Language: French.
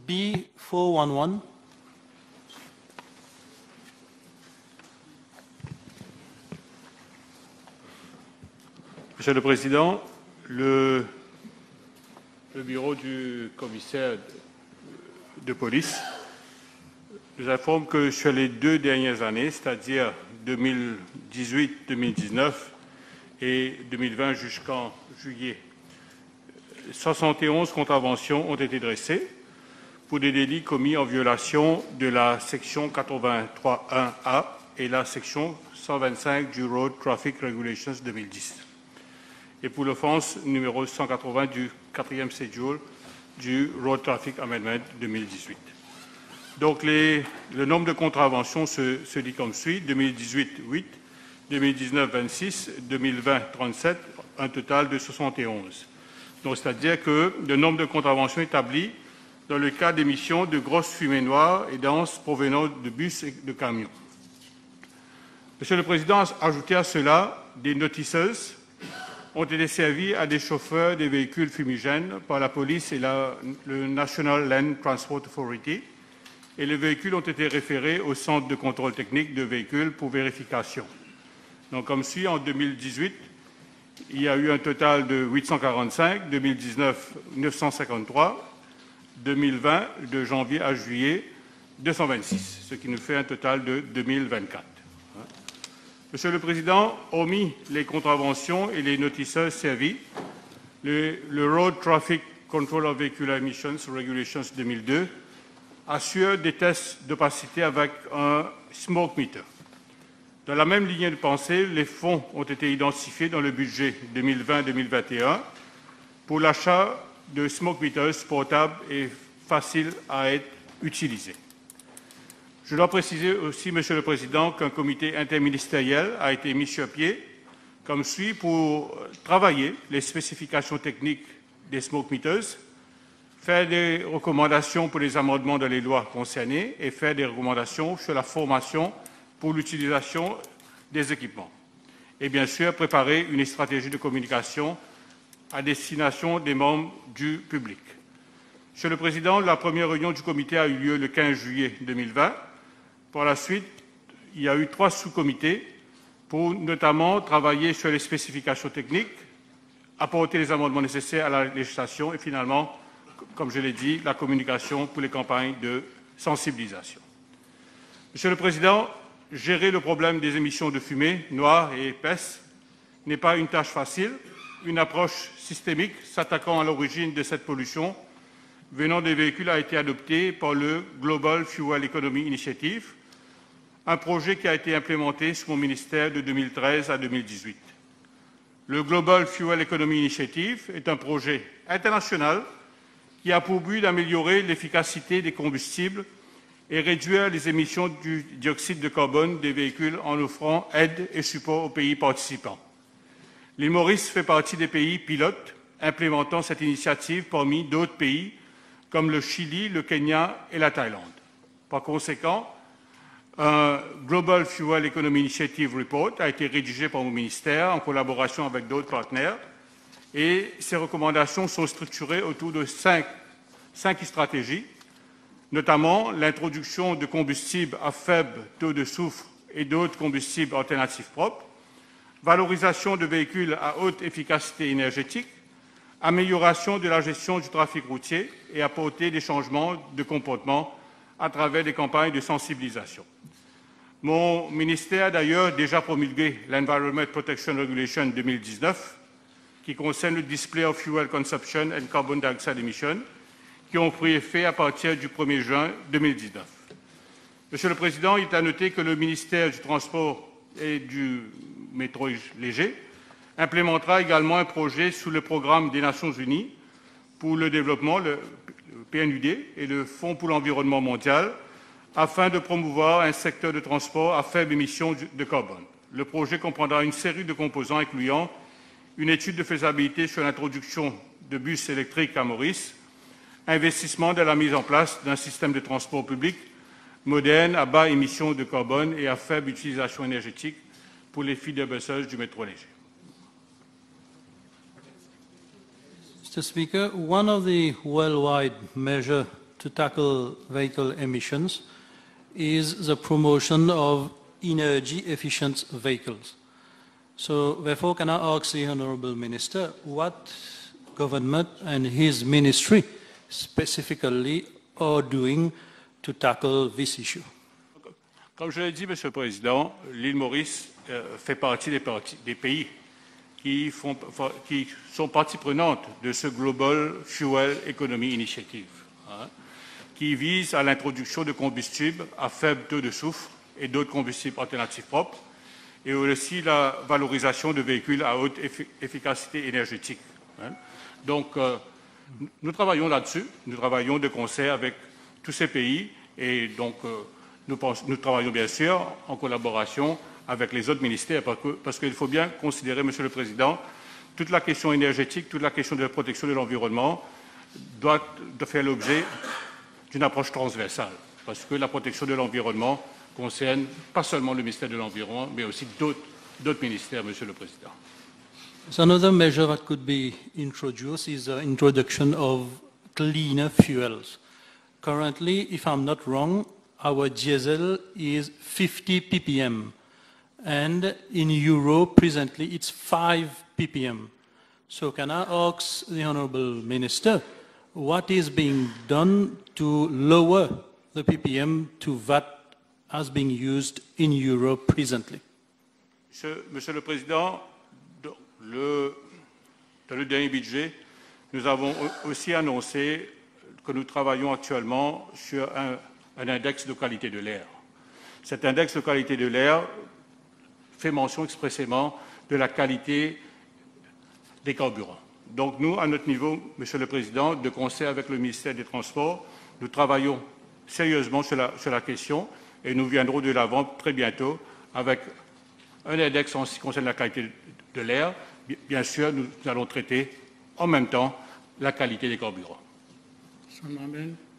B411. Monsieur le Président, le bureau du commissaire de police nous informe que sur les 2 dernières années, c'est-à-dire 2018-2019 et 2020 jusqu'en juillet, 71 contraventions ont été dressées pour des délits commis en violation de la section 83.1a et la section 125 du Road Traffic Regulations 2010 et pour l'offense numéro 180 du 4e schedule du Road Traffic Amendment 2018. Donc, le nombre de contraventions se dit comme suit: 2018, 8, 2019, 26, 2020, 37, un total de 71. Donc, c'est-à-dire que le nombre de contraventions établi dans le cas d'émissions de grosses fumées noires et denses provenant de bus et de camions. Monsieur le Président, ajouté à cela, des noticeuses ont été servies à des chauffeurs des véhicules fumigènes par la police et le National Land Transport Authority, et les véhicules ont été référés au centre de contrôle technique de véhicules pour vérification. Donc, comme suit, en 2018, il y a eu un total de 845, 2019, 953, 2020, de janvier à juillet, 226, ce qui nous fait un total de 2024. Monsieur le Président, hormis les contraventions et les noticeuses servies, le Road Traffic Control of Vehicular Emissions Regulations 2002 assure des tests d'opacité avec un smoke meter. Dans la même ligne de pensée, les fonds ont été identifiés dans le budget 2020-2021 pour l'achat de smoke meters portables et faciles à être utilisés. Je dois préciser aussi, Monsieur le Président, qu'un comité interministériel a été mis sur pied comme suit pour travailler les spécifications techniques des smoke meters, faire des recommandations pour les amendements dans les lois concernées et faire des recommandations sur la formation pour l'utilisation des équipements. Et bien sûr, préparer une stratégie de communication à destination des membres du public. Monsieur le Président, la première réunion du comité a eu lieu le 15 juillet 2020. Par la suite, il y a eu 3 sous-comités pour notamment travailler sur les spécifications techniques, apporter les amendements nécessaires à la législation et finalement, comme je l'ai dit, la communication pour les campagnes de sensibilisation. Monsieur le Président, gérer le problème des émissions de fumée noire et épaisse n'est pas une tâche facile. Une approche systémique s'attaquant à l'origine de cette pollution venant des véhicules a été adoptée par le Global Fuel Economy Initiative, un projet qui a été implémenté sous mon ministère de 2013 à 2018. Le Global Fuel Economy Initiative est un projet international qui a pour but d'améliorer l'efficacité des combustibles et réduire les émissions du dioxyde de carbone des véhicules en offrant aide et support aux pays participants. L'île Maurice fait partie des pays pilotes implémentant cette initiative parmi d'autres pays comme le Chili, le Kenya et la Thaïlande. Par conséquent, un Global Fuel Economy Initiative Report a été rédigé par mon ministère en collaboration avec d'autres partenaires et ces recommandations sont structurées autour de 5 stratégies, notamment l'introduction de combustibles à faible taux de soufre et d'autres combustibles alternatifs propres, valorisation de véhicules à haute efficacité énergétique, amélioration de la gestion du trafic routier et apporter des changements de comportement à travers des campagnes de sensibilisation. Mon ministère a d'ailleurs déjà promulgué l'Environment Protection Regulation 2019 qui concerne le display of fuel consumption and carbon dioxide emission qui ont pris effet à partir du 1er juin 2019. Monsieur le Président, il est à noter que le ministère du Transport et du métro léger implémentera également un projet sous le programme des Nations Unies pour le développement, le PNUD, et le Fonds pour l'environnement mondial, afin de promouvoir un secteur de transport à faible émission de carbone. Le projet comprendra une série de composants incluant une étude de faisabilité sur l'introduction de bus électriques à Maurice, investissement dans la mise en place d'un système de transport public moderne à bas émissions de carbone et à faible utilisation énergétique pour les feederbuses du métro léger. Mr. Speaker, one of the worldwide measures to tackle vehicle emissions is the promotion of energy-efficient vehicles. So therefore, can I ask the Honourable Minister what government and his ministry specifically are doing to tackle this issue? Comme je l'ai dit, Monsieur le Président, l'île Maurice fait partie des pays qui sont partie prenante de ce Global Fuel Economy Initiative, qui vise à l'introduction de combustibles à faible taux de soufre et d'autres combustibles alternatifs propres, et aussi la valorisation de véhicules à haute efficacité énergétique. Donc, nous travaillons là-dessus, nous travaillons de concert avec tous ces pays, et donc nous travaillons bien sûr en collaboration avec les autres ministères, parce qu'il faut bien considérer, Monsieur le Président, toute la question énergétique, toute la question de la protection de l'environnement doit faire l'objet d'une approche transversale, parce que la protection de l'environnement concerne pas seulement le ministère de l'Environnement, mais aussi d'autres ministères, Monsieur le Président. So another measure that could be introduced is the introduction of cleaner fuels. Currently, if I'm not wrong, our diesel is 50 ppm, and in Europe, presently, it's 5 ppm. So can I ask the Honourable Minister, what is being done to lower the ppm to that as being used in Europe presently? Monsieur le Président, dans le dernier budget, nous avons aussi annoncé que nous travaillons actuellement sur un index de qualité de l'air. Cet index de qualité de l'air fait mention expressément de la qualité des carburants. Donc nous, à notre niveau, Monsieur le Président, de concert avec le ministère des Transports, nous travaillons sérieusement sur la question et nous viendrons de l'avant très bientôt avec un index en ce qui concerne la qualité de l'air. Bien sûr, nous allons traiter en même temps la qualité des carburants.